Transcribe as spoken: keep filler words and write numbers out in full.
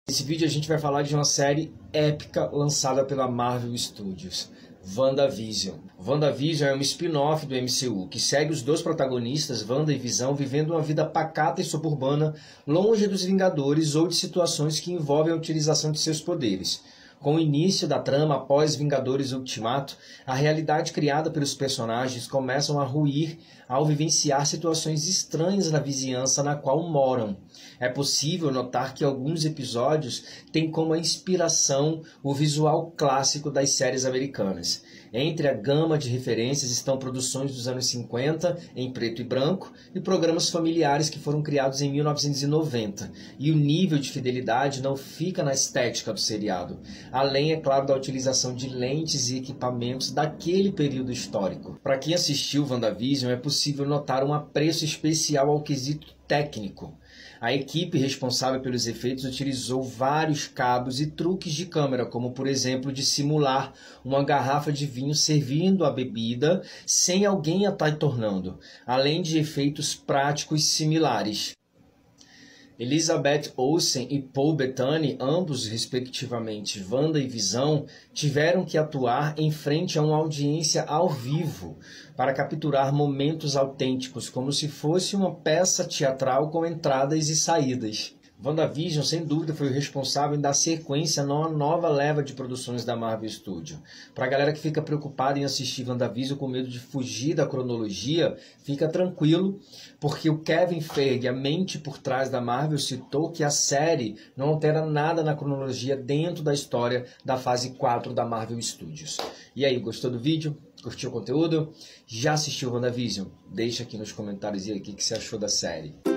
Nesse vídeo a gente vai falar de uma série épica lançada pela Marvel Studios, WandaVision. WandaVision é um spin-off do M C U que segue os dois protagonistas, Wanda e Visão, vivendo uma vida pacata e suburbana, longe dos Vingadores ou de situações que envolvem a utilização de seus poderes. Com o início da trama após Vingadores Ultimato, a realidade criada pelos personagens começam a ruir ao vivenciar situações estranhas na vizinhança na qual moram. É possível notar que alguns episódios têm como inspiração o visual clássico das séries americanas. Entre a gama de referências estão produções dos anos cinquenta, em preto e branco, e programas familiares que foram criados em mil novecentos e noventa. E o nível de fidelidade não fica na estética do seriado, além, é claro, da utilização de lentes e equipamentos daquele período histórico. Para quem assistiu WandaVision, é possível notar um apreço especial ao quesito técnico. A equipe responsável pelos efeitos utilizou vários cabos e truques de câmera, como por exemplo de simular uma garrafa de vinho servindo a bebida sem alguém a estar tornando, além de efeitos práticos similares. Elizabeth Olsen e Paul Bettany, ambos respectivamente Wanda e Visão, tiveram que atuar em frente a uma audiência ao vivo para capturar momentos autênticos, como se fosse uma peça teatral com entradas e saídas. WandaVision, sem dúvida, foi o responsável em dar sequência a uma nova leva de produções da Marvel Studios. Para a galera que fica preocupada em assistir WandaVision com medo de fugir da cronologia, fica tranquilo, porque o Kevin Feige, a mente por trás da Marvel, citou que a série não altera nada na cronologia dentro da história da fase quatro da Marvel Studios. E aí, gostou do vídeo? Curtiu o conteúdo? Já assistiu WandaVision? Deixa aqui nos comentários aí o que você achou da série.